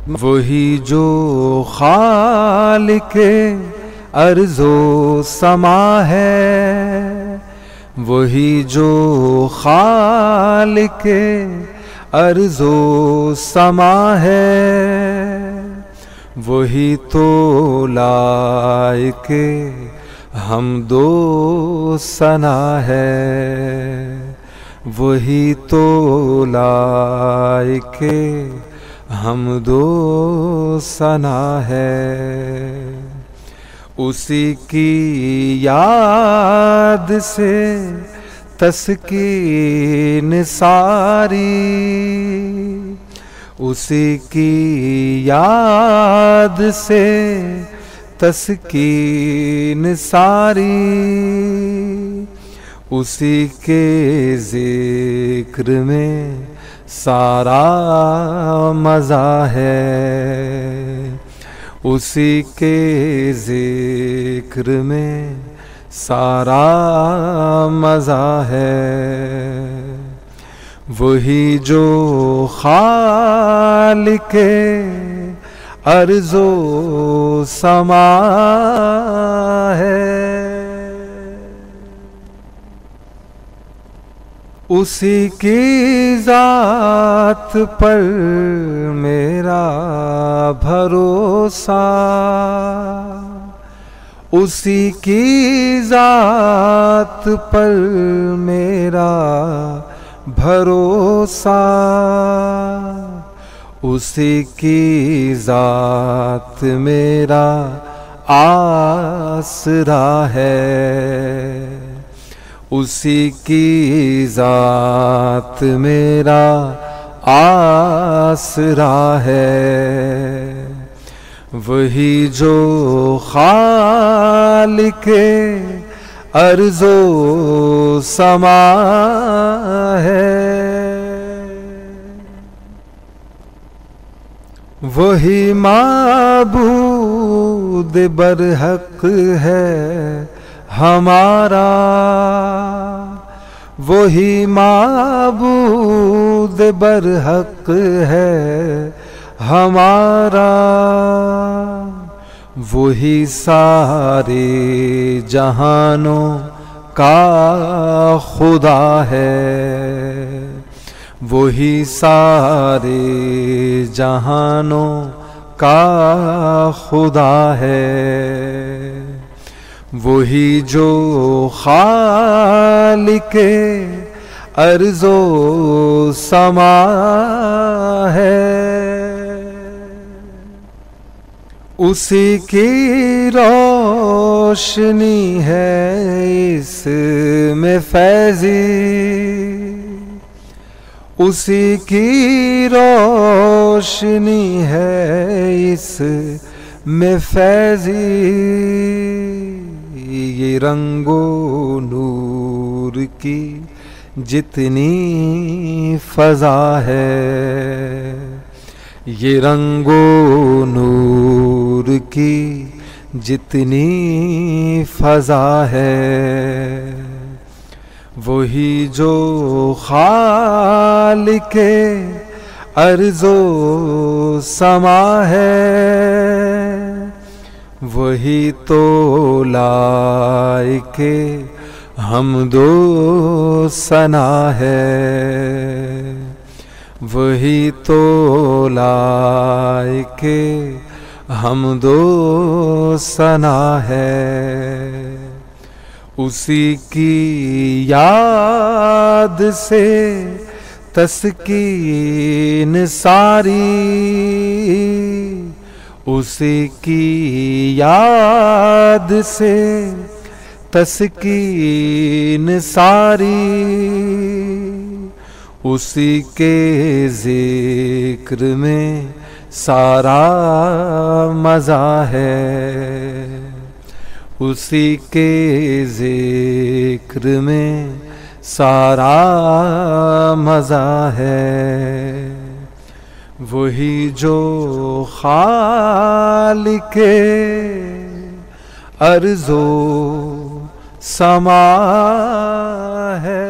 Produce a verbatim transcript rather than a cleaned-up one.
वही जो खालिके अर्ज़ो समा है, वही जो खालिके अर्ज़ो समा है, वही तो लायके हमदो सना है, वही तो लायके हमदो सना है। उसी की याद से तस्कीन सारी, उसी की याद से तस्कीन सारी, उसी के जिक्र में सारा मज़ा है, उसी के जिक्र में सारा मज़ा है। वही जो खालिके अर्ज़ो समा है, उसी की ज़ात पर मेरा भरोसा, उसी की ज़ात पर मेरा भरोसा, उसी की ज़ात मेरा आसरा है, उसी की ज़ात मेरा आसरा है। वही जो खालिके अर्ज़ो समा है, वही माबूद बरहक है हमारा, वही माबूद बरहक है हमारा, वही सारे जहानों का खुदा है, वही सारे जहानों का खुदा है। वही जो खालिके अर्ज़ो समा है, उसी की रोशनी है इसमें फैज़ी, उसी की रोशनी है इसमें फैज़ी, ये रंगो नूर की जितनी फ़ज़ा है, ये रंगो नूर की जितनी फ़ज़ा है, वही जो खालिके अर्ज़ो समा है, वही तो लायके हमदो सना है, वही तो लायके हमदो सना है। उसी की याद से तस्कीन सारी, उसी की याद से तस्कीन सारी, उसी के जिक्र में सारा मज़ा है, उसी के जिक्र में सारा मज़ा है। वही जो खालिके अर्ज़ो समा है।